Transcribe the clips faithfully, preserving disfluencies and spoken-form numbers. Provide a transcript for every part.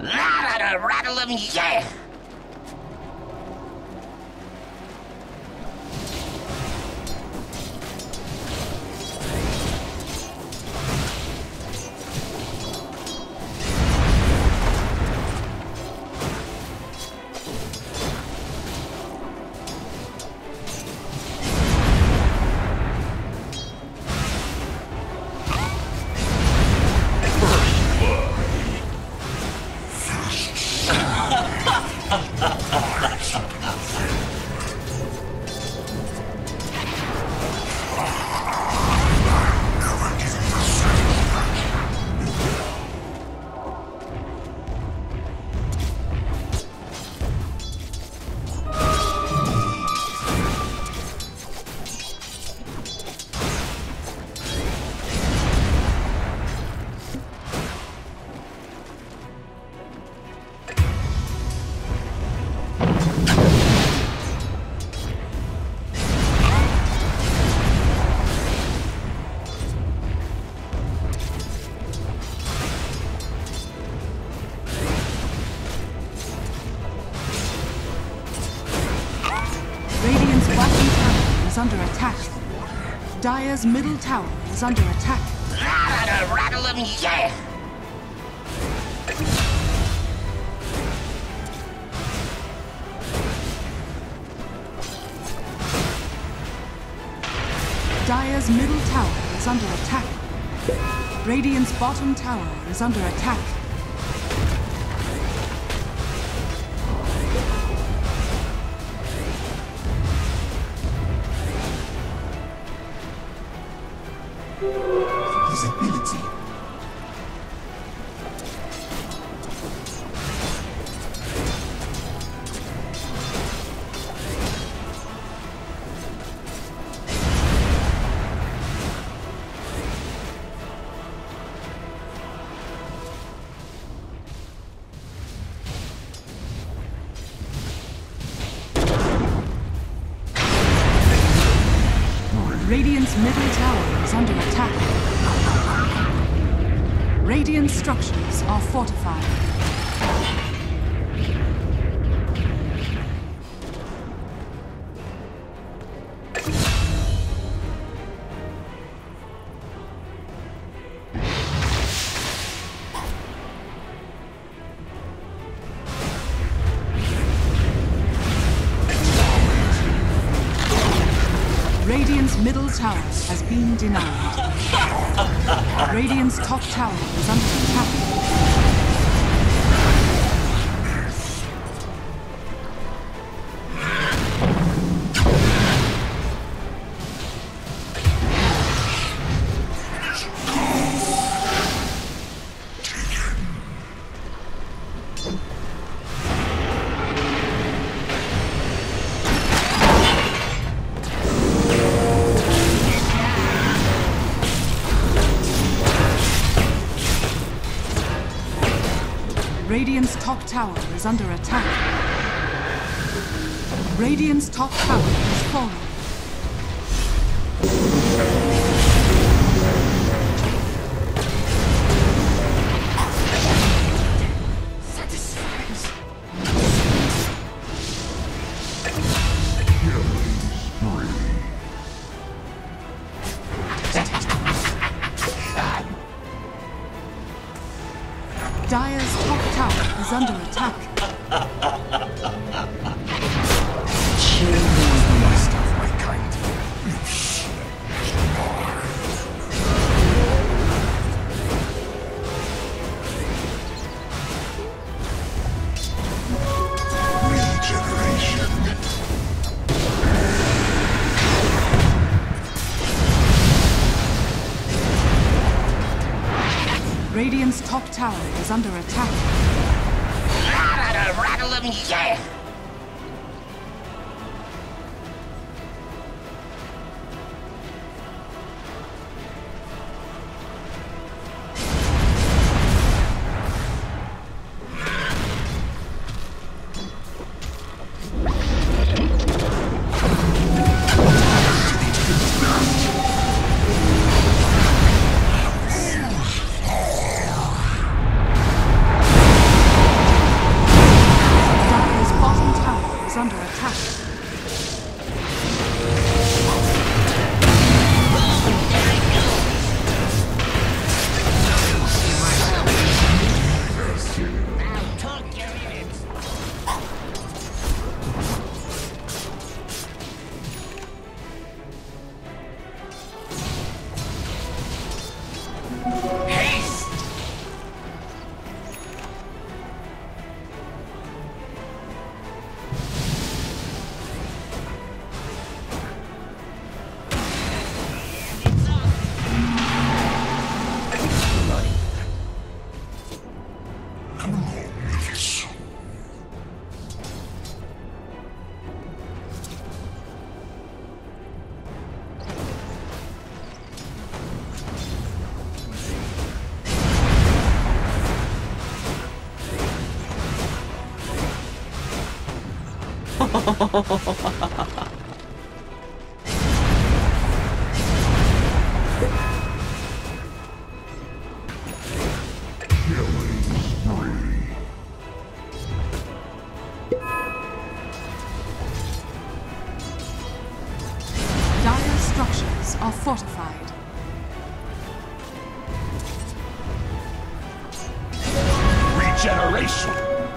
La-da-da, rattle 'em, yeah! Is under attack. Dire's middle tower is under attack. La-da-da, rattle 'em, yeah! Dire's middle tower is under attack. Radiant's bottom tower is under attack. Visibility. Radiant's middle tower is under attack. Radiant structures are fortified. Radiant's middle tower has been denied. Radiant's top tower is under attack. Radiant's top tower is under attack. Radiant's top tower has fallen. Satisfies. Dire's top tower is under attack. Kill the last of my kind. Regeneration. Radiant's top tower is under attack. La-da-da, rattle 'em, yeah! Dire structures are fortified. Regeneration!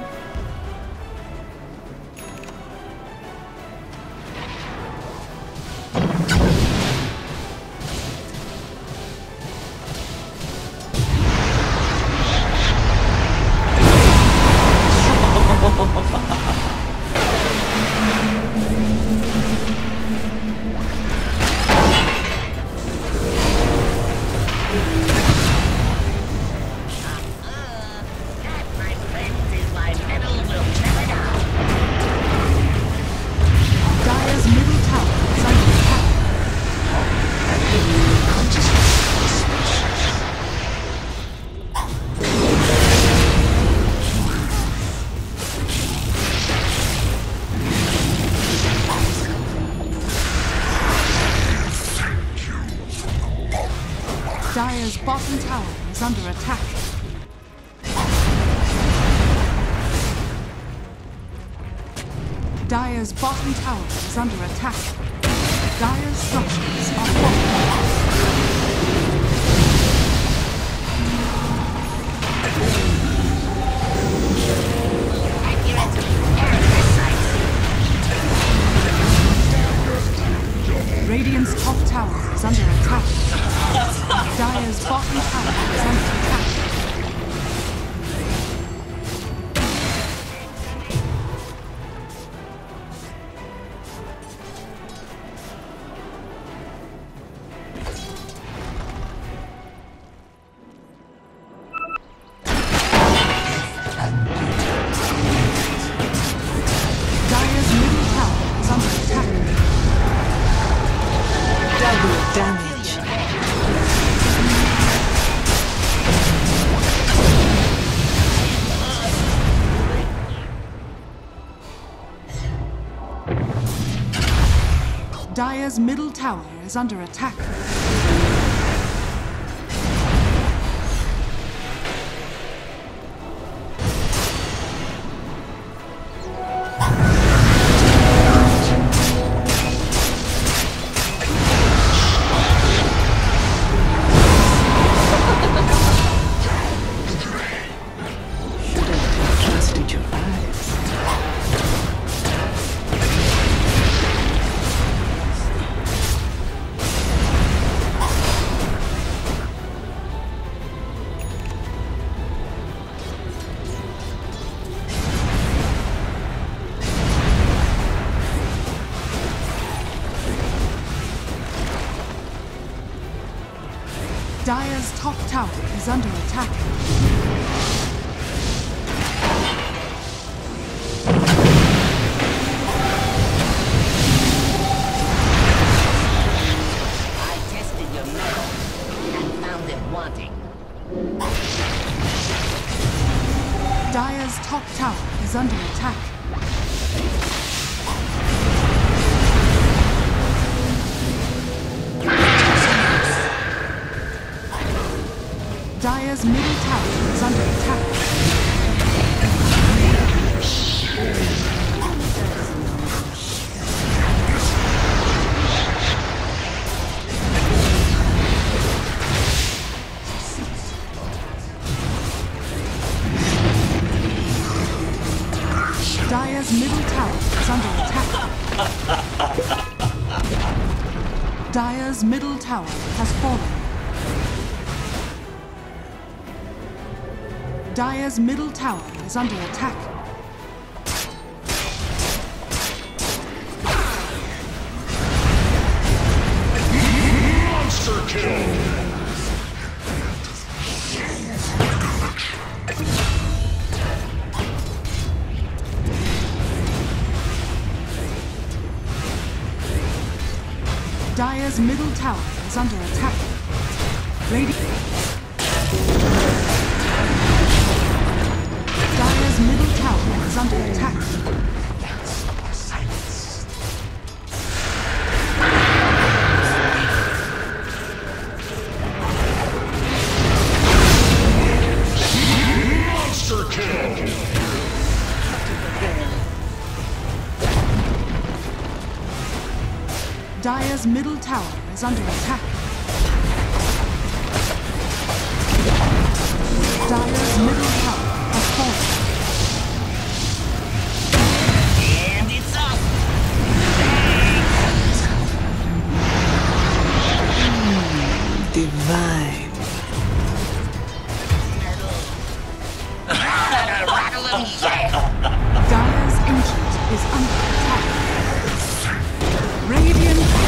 That, my friends, is why metal will never die. Dire's middle tower is under attack. Dire's bottom tower is under attack. Dire's bottom tower is under attack. Dire's structures are fortified. Accurate and precise. Radiant's top tower is under attack. Dire's bottom tower is under attack. Dire's middle tower is under attack. Double damage. Dire's middle tower is under attack. Trusted your eyes. Dire's top tower is under attack. I tested your metal and found it wanting. Dire's top tower is under attack. Dire's middle tower is under attack. Dire's middle tower is under attack. Dire's middle tower has fallen. Dire's middle tower is under attack. Monster kill! Dire's middle tower is under attack. Radi- Dire's middle tower is under attack. Monster kill! Dire's middle tower is under attack. Dire's middle tower has fallen. And it's up. Divine. Rattle 'em, yeah. Dire's ancient is under attack. Radiant